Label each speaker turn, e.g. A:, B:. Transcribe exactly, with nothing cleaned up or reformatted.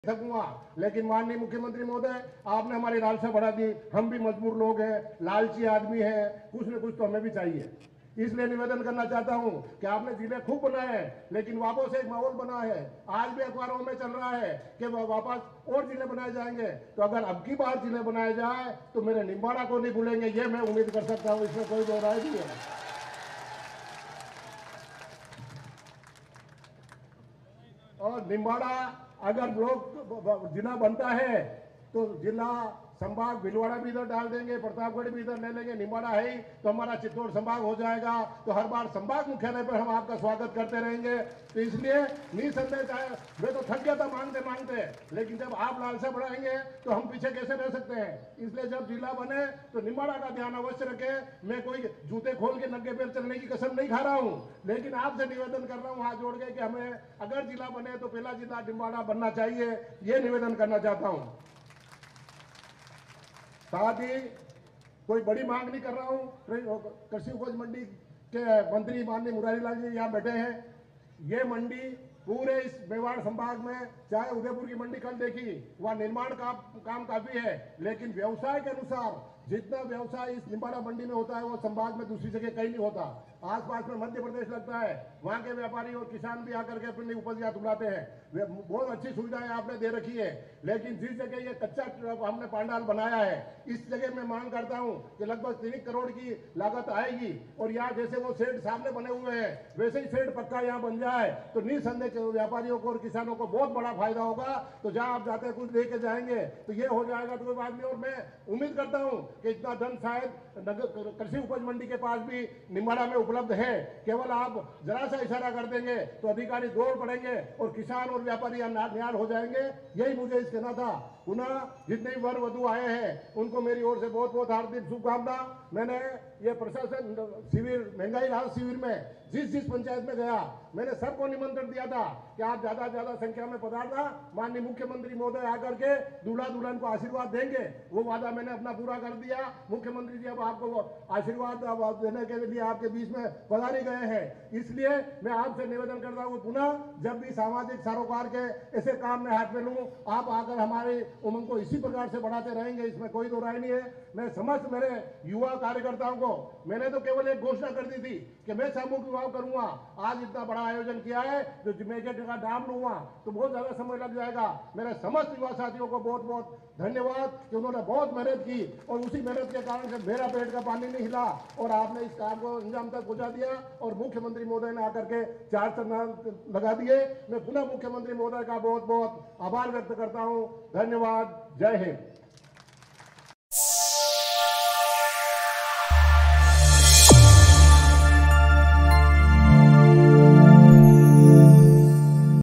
A: सकूंगा, लेकिन माननीय मुख्यमंत्री महोदय आपने हमारी लालसा बढ़ा दी। हम भी मजबूर लोग हैं, लालची आदमी हैं, कुछ न कुछ तो हमें भी चाहिए। इसलिए निवेदन करना चाहता हूं कि आपने जिले खूब बनाए हैं, लेकिन वापस एक माहौल बना है। आज भी अखबारों में चल रहा है कि वापस और जिले बनाए जाएंगे। तो अगर अब की बार जिले बनाए जाए तो मेरे निम्बाड़ा को नहीं भूलेंगे, ये मैं उम्मीद कर सकता हूं। इसमें कोई दो राय नहीं है। और निम्बाड़ा अगर ब्लॉक जिला बनता है तो जिला संभाग भीलवाड़ा भी इधर डाल देंगे, प्रतापगढ़ भी इधर ले लेंगे। निम्बाड़ा है ही तो हमारा चित्तौड़ संभाग हो जाएगा। तो हर बार संभाग मुख्यालय पर हम आपका स्वागत करते रहेंगे। तो इसलिए निसंदेह चाहे वे तो थक गया था मांगते मांगते, लेकिन जब आप लालसा बढ़ाएंगे तो हम पीछे कैसे रह सकते हैं। इसलिए जब जिला बने तो निम्बाड़ा का ध्यान अवश्य रखें। मैं कोई जूते खोल के नंगे पैर चलने की कसम नहीं खा रहा हूं, लेकिन आपसे निवेदन कर रहा हूं हाथ जोड़ के कि हमें अगर जिला बने तो पहला जिला निम्बाड़ा बनना चाहिए। ये निवेदन करना चाहता हूं। साथ ही कोई बड़ी मांग नहीं कर रहा हूं। कृषि उपज मंडी के मंत्री माननीय मुरारी लाल जी यहाँ बैठे हैं। ये मंडी पूरे इस मेवाड़ संभाग में, चाहे उदयपुर की मंडी कल देखी, वहाँ निर्माण का काम काफी है, लेकिन व्यवसाय के अनुसार जितना व्यवसाय इस निम्बाड़ा मंडी में होता है वो संभाग में दूसरी जगह कहीं नहीं होता। आसपास में मध्य प्रदेश लगता है, वहाँ के व्यापारी और किसान भी आकर के अपनी उपज यहाँ तुलाते हैं। बहुत अच्छी सुविधाएं आपने दे रखी है, लेकिन जिस जगह ये कच्चा हमने पांडाल बनाया है, इस जगह मैं मांग करता हूँ कि लगभग तीन करोड़ की लागत आएगी। और यहाँ जैसे वो शेड सामने बने हुए हैं वैसे ही शेड पक्का यहाँ बन जाए तो निसंदेह व्यापारियों को और किसानों को बहुत बड़ा फायदा होगा। तो जहाँ आप जाते कुछ लेके जाएंगे तो ये हो जाएगा तो कोई बात नहीं। और मैं उम्मीद करता हूँ कि इतना धन शायद कृषि उपज मंडी के पास भी निम्बाड़ा में उपलब्ध है। केवल आप जरा सा इशारा कर देंगे तो अधिकारी दौड़ पड़ेंगे और किसान और व्यापारी नार हो जाएंगे। यही मुझे इस कहना था। पुनः जितने वर वधु आए हैं उनको मेरी ओर से बहुत बहुत हार्दिक शुभकामना। मैंने ये प्रशासन शिविर, महंगाई राहत शिविर में जिस जिस पंचायत में गया मैंने सबको निमंत्रण दिया था कि आप ज्यादा ज्यादा संख्या में पधारना। माननीय मुख्यमंत्री महोदय आकर के दूल्हा दुल्हन को आशीर्वाद देंगे, वो वादा मैंने अपना पूरा कर दिया। मुख्यमंत्री जी अब आपको आशीर्वाद देने के लिए आपके बीच में पधार ही गए हैं। इसलिए मैं आपसे निवेदन करता हूँ पुनः जब भी सामाजिक सरोकार के ऐसे काम में हाथ में लूँ, आप आकर हमारे उमंग को इसी प्रकार से बढ़ाते रहेंगे, इसमें कोई दो राय नहीं है। मैं समस्त मेरे युवा कार्यकर्ताओं को मैंने तो केवल एक घोषणा कर दी थी कि मैं सामूहिक विवाह करूंगा। आज इतना बड़ा आयोजन किया है, जो जिम्मेदारी का नाम लूंगा तो बहुत ज्यादा समय लग जाएगा। मेरे समस्त युवा साथियों को बहुत बहुत धन्यवाद कि उन्होंने बहुत मेहनत की और उसी मेहनत के कारण से मेरा पेट का पानी नहीं हिला और आपने इस काम को अंजाम तक पहुंचा दिया और मुख्यमंत्री महोदय ने आकर के चार चंद लगा दिए। मैं पुनः मुख्यमंत्री महोदय का बहुत बहुत आभार व्यक्त करता हूं। धन्यवाद। जय हिंद।